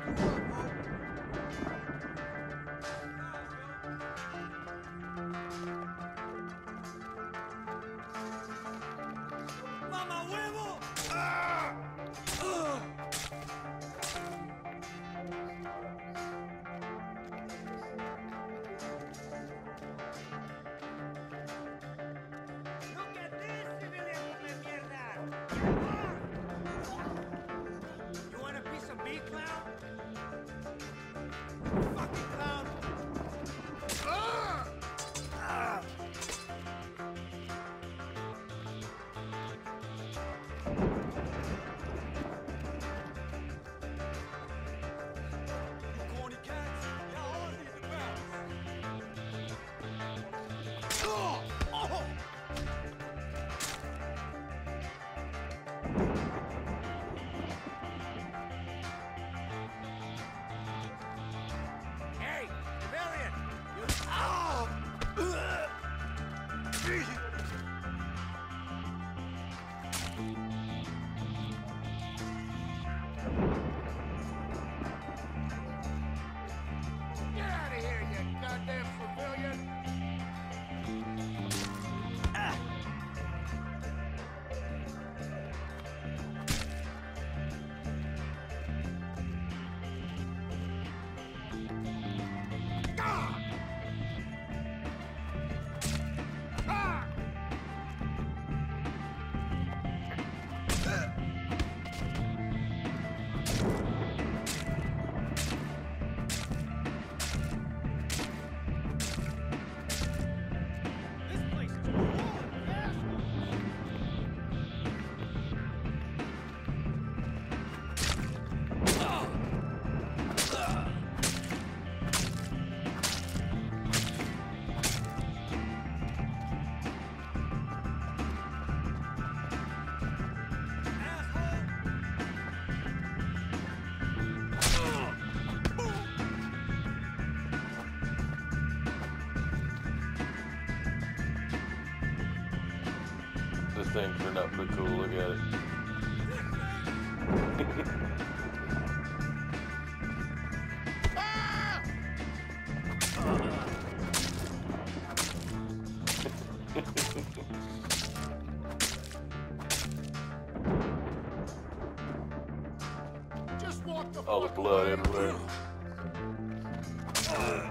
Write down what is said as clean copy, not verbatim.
¡Mamá huevo! ¡Ah! Look at this, civilian come mierda! You want a piece of me, clown? Fucking clown! Ah! Ah! Corny cats, y'all all need to bounce. Oh! Oh! Hey, civilian! You... Oh! Get out of here, you goddamn civilian! Ah. Ah. Ah. This place is full of assholes. This thing turned out pretty cool. Look at it. Just walk the All the fuck blood away. everywhere.